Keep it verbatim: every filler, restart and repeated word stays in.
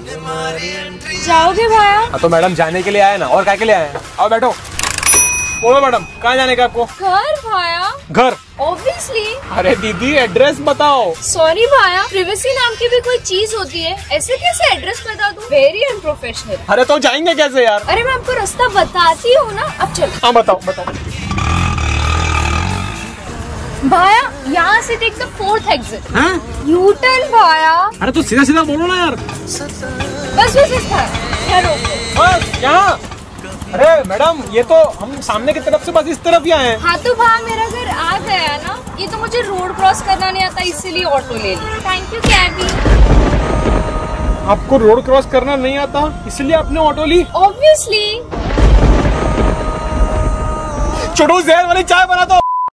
जाओगे भाया? हाँ तो मैडम जाने के लिए आए ना, और क्या के लिए आए हैं? आओ बैठो। बोलो मैडम, कहाँ जाने का आपको? घर भाया। घर? ऑब्वियसली। अरे दीदी एड्रेस बताओ। सॉरी भाया, प्रिवेसी नाम की भी कोई चीज होती है, ऐसे कैसे एड्रेस बता दूं? Very unprofessional. अरे तो जाएंगे कैसे यार? अरे मैं आपको रास्ता बताती हूँ ना, अब चलो। हाँ बताओ बताओ। भाया यहाँ से देख द फोर्थ एग्जिट। हाँ? यू टर्न भाया। अरे तो सीधा सीधा बोलो ना यार। बस बस बस भाया, बस यहाँ? अरे मैडम ये तो हम सामने की तरफ से बस इस तरफ ही आए हैं। हाँ तो भाया मेरा घर आ गया ना, ये तो मुझे रोड क्रॉस करना नहीं आता, इसीलिए ऑटो ले ली। Thank you कैबी। आपको रोड क्रॉस करना नहीं आता इसलिए आपने ऑटो ली? ऑब्वियसली। छोटू जहर वाली चाय बना दो।